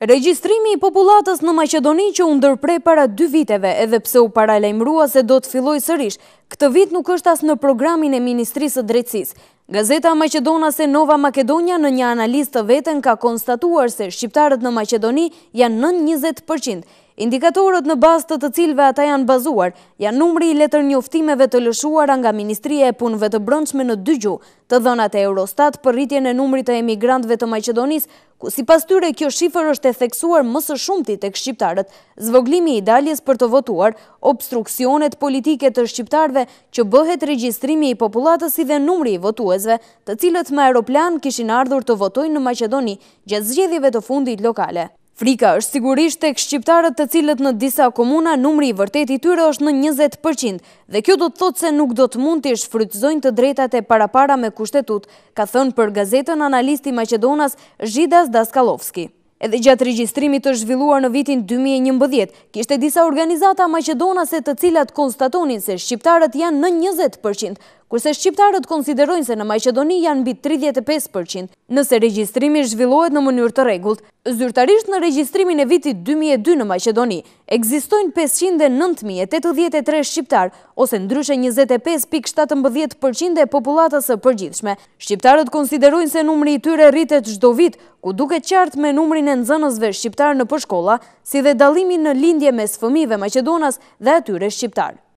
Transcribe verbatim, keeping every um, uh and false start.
Regjistrimi i popullatës në Maqedoni që u ndërprej para dy viteve, edhe pse u paralajmërua se do të filloj sërish, këtë vit nuk është as në programin e Ministrisë së Drejtësisë. Gazeta maqedonase Nova Makedonija në një analizë të veten ka konstatuar se shqiptarët në Maqedoni janë nën njëzet përqind. Indikatorët në bazë të të cilëve ata janë bazuar, janë numri i letër njoftimeve të lëshuara nga Ministria e Punëve të Brendshme në dy gjuhë, të dhënat e Eurostat për rritjen e numrit të emigrantëve të Maqedonisë, ku sipas tyre kjo shifër është e theksuar më së shumti tek shqiptarët, zvoglimi i daljes për të votuar, obstruksionet politike të shqiptarëve që bëhet regjistrimi i popullatës si dhe numri i votuesve, të cilët me aeroplan kishin ardhur të votojnë në Maqedoni gjatë zgjedhjeve të fundit lokale. Frika është sigurisht tek shqiptarët të cilët në disa komuna numri i vërtet i tyre është në njëzet përqind, dhe kjo do të thotë se nuk do të mund të shfrytëzojnë të drejtat e parapara me kushtetut, ka thënë për gazetën analisti Maqedonas Zhidas Daskalovski. Edhe gjatë regjistrimit të zhvilluar në vitin dy mijë e njëmbëdhjetë, kishte disa organizata maqedonase të cilat konstatonin se shqiptarët janë në njëzet përqind, kurse shqiptarët konsiderojnë se në Maqedoni janë mbi tridhjetë e pesë përqind. Nëse regjistrimi zhvillohet në mënyrë të rregullt, zyrtarisht në regjistrimin e vitit dy mijë e dy në Maqedoni, ekzistojnë pesëqind e nëntë mijë e tetëdhjetë e tre shqiptar, ose ndryshe njëzet e pesë pikë shtatëmbëdhjetë përqind e popullatës së përgjithshme. Shqiptarët konsiderojnë se numri i tyre rritet çdo vit, ku duket qartë me numrin e nxënësve shqiptar në përshkolla, si dhe dallimin në lindje mes fëmijëve maqedonas dhe atyre shqiptar.